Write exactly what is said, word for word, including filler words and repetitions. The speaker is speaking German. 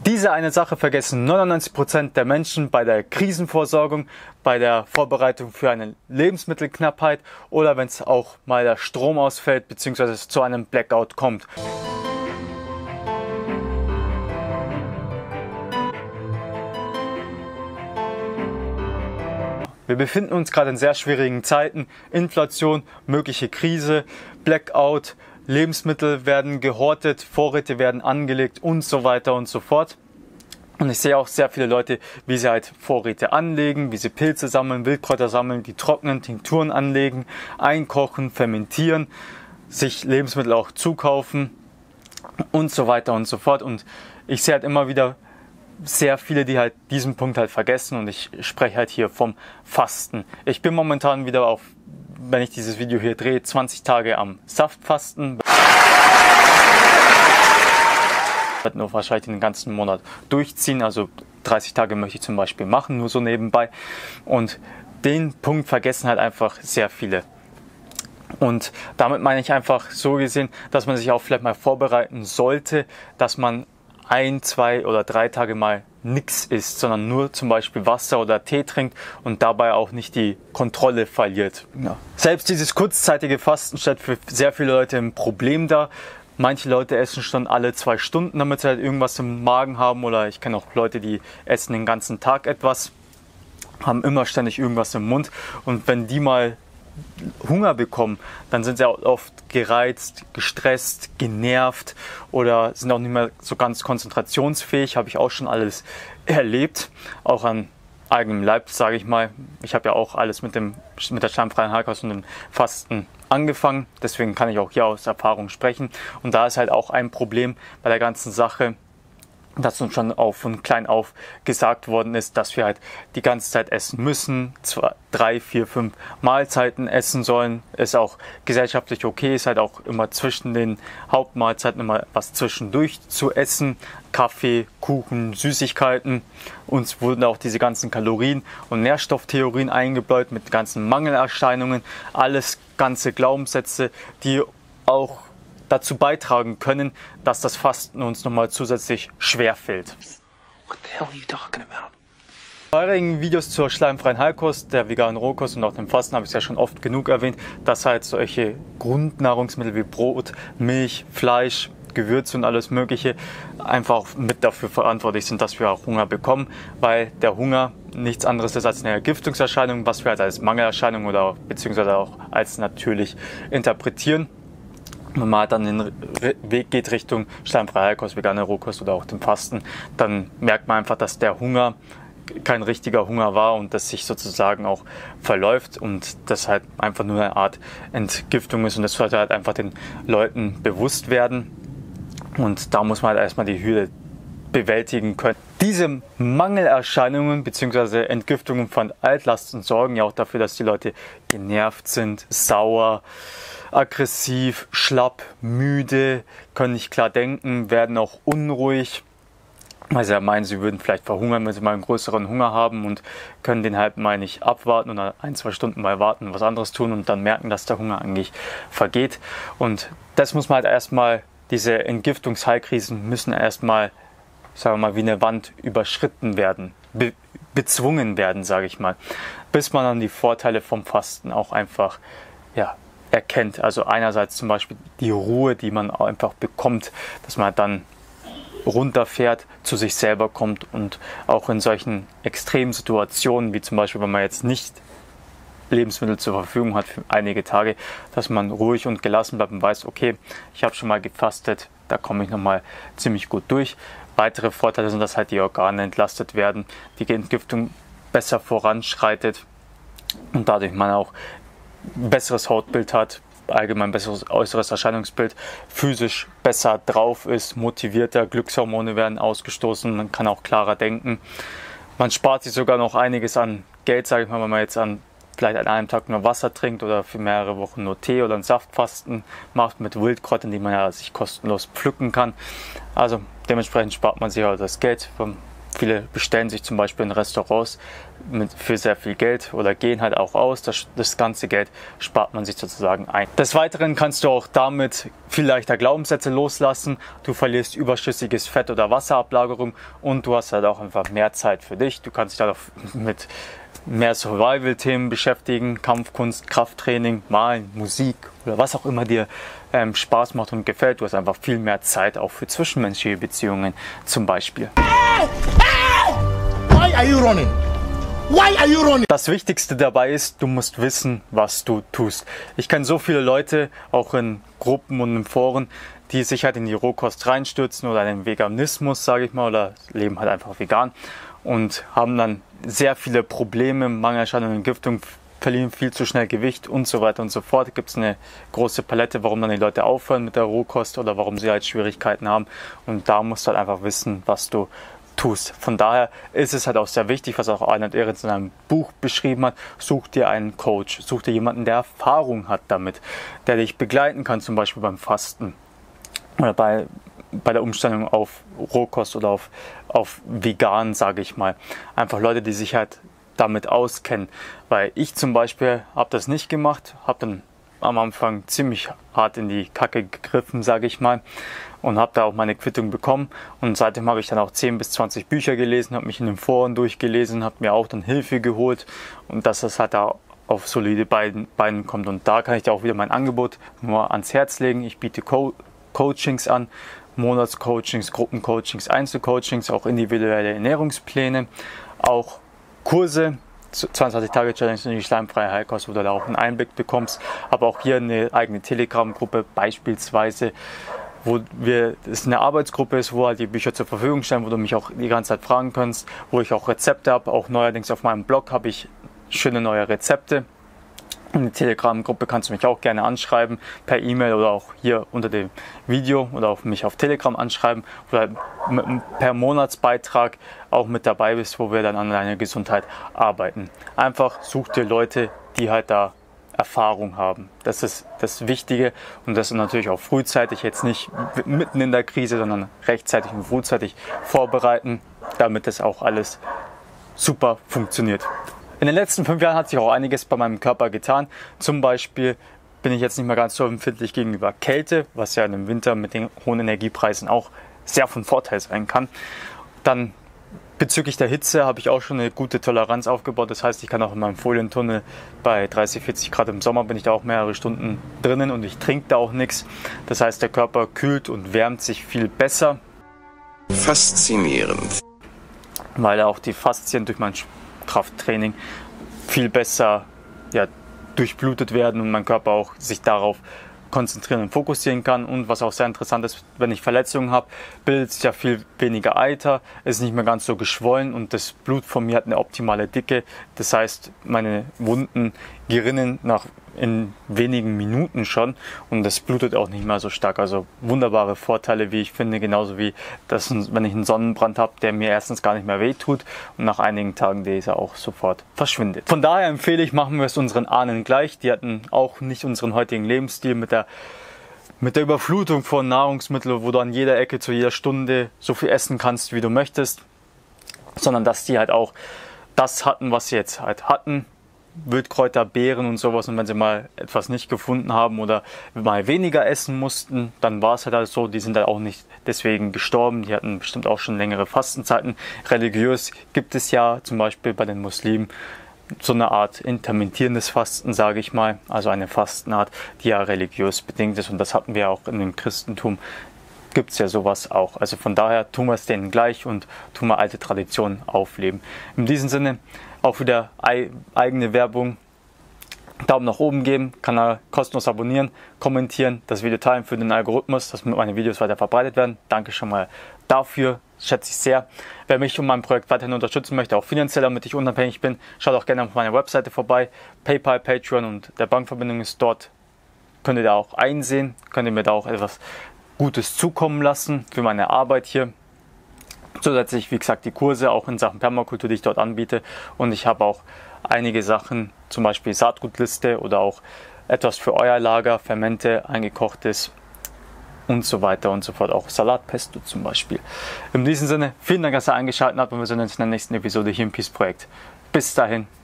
Diese eine Sache vergessen neunundneunzig Prozent der Menschen bei der Krisenversorgung, bei der Vorbereitung für eine Lebensmittelknappheit oder wenn es auch mal der Strom ausfällt bzw. es zu einem Blackout kommt. Wir befinden uns gerade in sehr schwierigen Zeiten. Inflation, mögliche Krise, Blackout, Lebensmittel werden gehortet, Vorräte werden angelegt und so weiter und so fort. Und ich sehe auch sehr viele Leute, wie sie halt Vorräte anlegen, wie sie Pilze sammeln, Wildkräuter sammeln, die trocknen, Tinkturen anlegen, einkochen, fermentieren, sich Lebensmittel auch zukaufen und so weiter und so fort. Und ich sehe halt immer wieder sehr viele, die halt diesen Punkt halt vergessen und ich spreche halt hier vom Fasten. Ich bin momentan wieder auf, wenn ich dieses Video hier drehe, zwanzig Tage am Saftfasten. Ich werde nur wahrscheinlich den ganzen Monat durchziehen, also dreißig Tage möchte ich zum Beispiel machen, nur so nebenbei. Und den Punkt vergessen halt einfach sehr viele. Und damit meine ich einfach so gesehen, dass man sich auch vielleicht mal vorbereiten sollte, dass man ein, zwei oder drei Tage mal nichts isst, sondern nur zum Beispiel Wasser oder Tee trinkt und dabei auch nicht die Kontrolle verliert. Ja. Selbst dieses kurzzeitige Fasten stellt für sehr viele Leute ein Problem dar. Manche Leute essen schon alle zwei Stunden, damit sie halt irgendwas im Magen haben, oder ich kenne auch Leute, die essen den ganzen Tag etwas, haben immer ständig irgendwas im Mund, und wenn die mal Hunger bekommen, dann sind sie auch oft gereizt, gestresst, genervt oder sind auch nicht mehr so ganz konzentrationsfähig. Habe ich auch schon alles erlebt, auch an eigenem Leib, sage ich mal. Ich habe ja auch alles mit dem mit der schleimfreien Heilkost und dem Fasten angefangen, deswegen kann ich auch hier aus Erfahrung sprechen. Und da ist halt auch ein Problem bei der ganzen Sache, dass uns schon auch von klein auf gesagt worden ist, dass wir halt die ganze Zeit essen müssen, zwei, drei, vier, fünf Mahlzeiten essen sollen. Ist auch gesellschaftlich okay, ist halt auch immer zwischen den Hauptmahlzeiten immer was zwischendurch zu essen. Kaffee, Kuchen, Süßigkeiten. Uns wurden auch diese ganzen Kalorien- und Nährstofftheorien eingebläut mit ganzen Mangelerscheinungen. Alles ganze Glaubenssätze, die auch dazu beitragen können, dass das Fasten uns nochmal zusätzlich schwer fällt. What the hell are you talking about? In vorherigen Videos zur schleimfreien Heilkost, der veganen Rohkost und auch dem Fasten habe ich es ja schon oft genug erwähnt, dass halt solche Grundnahrungsmittel wie Brot, Milch, Fleisch, Gewürze und alles Mögliche einfach auch mit dafür verantwortlich sind, dass wir auch Hunger bekommen, weil der Hunger nichts anderes ist als eine Ergiftungserscheinung, was wir halt als Mangelerscheinung oder beziehungsweise auch als natürlich interpretieren. Wenn man halt dann den Weg geht Richtung schleimfreie Heilkost, vegane Rohkost oder auch dem Fasten, dann merkt man einfach, dass der Hunger kein richtiger Hunger war und das sich sozusagen auch verläuft und das halt einfach nur eine Art Entgiftung ist, und das sollte halt einfach den Leuten bewusst werden, und da muss man halt erstmal die Hürde bewältigen können. Diese Mangelerscheinungen bzw. Entgiftungen von Altlasten sorgen ja auch dafür, dass die Leute genervt sind, sauer, aggressiv, schlapp, müde, können nicht klar denken, werden auch unruhig, weil sie ja meinen, sie würden vielleicht verhungern, wenn sie mal einen größeren Hunger haben, und können den halt mal nicht abwarten oder ein, zwei Stunden mal warten, was anderes tun und dann merken, dass der Hunger eigentlich vergeht. Und das muss man halt erstmal, diese Entgiftungsheilkrisen müssen erstmal, sagen wir mal, wie eine Wand überschritten werden, be bezwungen werden, sage ich mal, bis man dann die Vorteile vom Fasten auch einfach, ja, erkennt. Also einerseits zum Beispiel die Ruhe, die man einfach bekommt, dass man dann runterfährt, zu sich selber kommt, und auch in solchen extremen Situationen, wie zum Beispiel, wenn man jetzt nicht Lebensmittel zur Verfügung hat für einige Tage, dass man ruhig und gelassen bleibt und weiß, okay, ich habe schon mal gefastet, da komme ich nochmal ziemlich gut durch. Weitere Vorteile sind, dass halt die Organe entlastet werden, die Entgiftung besser voranschreitet und dadurch man auch ein besseres Hautbild hat, allgemein besseres äußeres Erscheinungsbild, physisch besser drauf ist, motivierter, Glückshormone werden ausgestoßen, man kann auch klarer denken. Man spart sich sogar noch einiges an Geld, sage ich mal, wenn man jetzt an vielleicht an einem Tag nur Wasser trinkt oder für mehrere Wochen nur Tee oder ein Saftfasten macht mit Wildkräutern, die man ja sich kostenlos pflücken kann. Also dementsprechend spart man sich auch das Geld vom Viele bestellen sich zum Beispiel in Restaurants mit, für sehr viel Geld oder gehen halt auch aus. Das, das ganze Geld spart man sich sozusagen ein. Des Weiteren kannst du auch damit viel leichter Glaubenssätze loslassen. Du verlierst überschüssiges Fett oder Wasserablagerung und du hast halt auch einfach mehr Zeit für dich. Du kannst dich halt auch mit mehr Survival-Themen beschäftigen, Kampfkunst, Krafttraining, Malen, Musik oder was auch immer dir ähm, Spaß macht und gefällt. Du hast einfach viel mehr Zeit auch für zwischenmenschliche Beziehungen zum Beispiel. Why are you running? Why are you running? Das Wichtigste dabei ist, du musst wissen, was du tust. Ich kenne so viele Leute, auch in Gruppen und in Foren, die sich halt in die Rohkost reinstürzen oder in den Veganismus, sage ich mal, oder leben halt einfach vegan und haben dann sehr viele Probleme, Mangelerscheinungen, Entgiftung, verlieren viel zu schnell Gewicht und so weiter und so fort. Gibt es eine große Palette, warum dann die Leute aufhören mit der Rohkost oder warum sie halt Schwierigkeiten haben. Und da musst du halt einfach wissen, was du tust. Von daher ist es halt auch sehr wichtig, was auch Arnold Ehretz in einem Buch beschrieben hat, such dir einen Coach, such dir jemanden, der Erfahrung hat damit, der dich begleiten kann, zum Beispiel beim Fasten oder bei, bei der Umstellung auf Rohkost oder auf, auf vegan, sage ich mal. Einfach Leute, die sich halt damit auskennen, weil ich zum Beispiel habe das nicht gemacht, habe dann am Anfang ziemlich hart in die Kacke gegriffen, sage ich mal, und habe da auch meine Quittung bekommen und seitdem habe ich dann auch zehn bis zwanzig Bücher gelesen, habe mich in den Foren durchgelesen, habe mir auch dann Hilfe geholt und dass das halt da auf solide Beinen, Beinen kommt und da kann ich dir auch wieder mein Angebot nur ans Herz legen. Ich biete Co- Coachings an, Monatscoachings, Gruppencoachings, Einzelcoachings, auch individuelle Ernährungspläne, auch Kurse, zwanzig Tage Challenge in die schleimfreie Heilkost, wo du da auch einen Einblick bekommst, aber auch hier eine eigene Telegram-Gruppe beispielsweise, wo wir, es eine Arbeitsgruppe ist, wo halt die Bücher zur Verfügung stellen, wo du mich auch die ganze Zeit fragen kannst, wo ich auch Rezepte habe, auch neuerdings auf meinem Blog habe ich schöne neue Rezepte. In der Telegram-Gruppe kannst du mich auch gerne anschreiben, per E-Mail oder auch hier unter dem Video oder auch mich auf Telegram anschreiben oder per Monatsbeitrag auch mit dabei bist, wo wir dann an deiner Gesundheit arbeiten. Einfach such dir Leute, die halt da Erfahrung haben. Das ist das Wichtige und das ist natürlich auch frühzeitig, jetzt nicht mitten in der Krise, sondern rechtzeitig und frühzeitig vorbereiten, damit das auch alles super funktioniert. In den letzten fünf Jahren hat sich auch einiges bei meinem Körper getan. Zum Beispiel bin ich jetzt nicht mehr ganz so empfindlich gegenüber Kälte, was ja im Winter mit den hohen Energiepreisen auch sehr von Vorteil sein kann. Dann bezüglich der Hitze habe ich auch schon eine gute Toleranz aufgebaut. Das heißt, ich kann auch in meinem Folientunnel bei dreißig, vierzig Grad im Sommer bin ich da auch mehrere Stunden drinnen und ich trinke da auch nichts. Das heißt, der Körper kühlt und wärmt sich viel besser. Faszinierend. Weil auch die Faszien durch mein Krafttraining viel besser ja, durchblutet werden und mein Körper auch sich darauf konzentrieren und fokussieren kann. Und was auch sehr interessant ist, wenn ich Verletzungen habe, bildet sich ja viel weniger Eiter, ist nicht mehr ganz so geschwollen und das Blut von mir hat eine optimale Dicke. Das heißt, meine Wunden gerinnen nach in wenigen Minuten schon und das blutet auch nicht mehr so stark. Also wunderbare Vorteile, wie ich finde, genauso wie das, wenn ich einen Sonnenbrand habe, der mir erstens gar nicht mehr wehtut und nach einigen Tagen dieser auch sofort verschwindet. Von daher empfehle ich, machen wir es unseren Ahnen gleich. Die hatten auch nicht unseren heutigen Lebensstil mit der mit der Überflutung von Nahrungsmitteln, wo du an jeder Ecke zu jeder Stunde so viel essen kannst, wie du möchtest, sondern dass die halt auch das hatten, was sie jetzt halt hatten. Wildkräuter, Beeren und sowas und wenn sie mal etwas nicht gefunden haben oder mal weniger essen mussten, dann war es halt, halt so, die sind halt auch nicht deswegen gestorben, die hatten bestimmt auch schon längere Fastenzeiten. Religiös gibt es ja zum Beispiel bei den Muslimen so eine Art intermittierendes Fasten, sage ich mal, also eine Fastenart, die ja religiös bedingt ist und das hatten wir auch in dem Christentum, gibt es ja sowas auch. Also von daher tun wir es denen gleich und tun wir alte Traditionen aufleben. In diesem Sinne auch wieder eigene Werbung. Daumen nach oben geben, Kanal kostenlos abonnieren, kommentieren, das Video teilen für den Algorithmus, dass meine Videos weiter verbreitet werden. Danke schon mal dafür, schätze ich sehr. Wer mich und mein Projekt weiterhin unterstützen möchte, auch finanziell, damit ich unabhängig bin, schaut auch gerne auf meiner Webseite vorbei. PayPal, Patreon und der Bankverbindung ist dort. Könnt ihr da auch einsehen, könnt ihr mir da auch etwas Gutes zukommen lassen für meine Arbeit hier. Zusätzlich, wie gesagt, die Kurse auch in Sachen Permakultur, die ich dort anbiete. Und ich habe auch einige Sachen, zum Beispiel Saatgutliste oder auch etwas für euer Lager, Fermente, eingekochtes, und so weiter und so fort. Auch Salatpesto zum Beispiel. In diesem Sinne, vielen Dank, dass ihr eingeschaltet habt und wir sehen uns in der nächsten Episode hier im Peace Projekt. Bis dahin.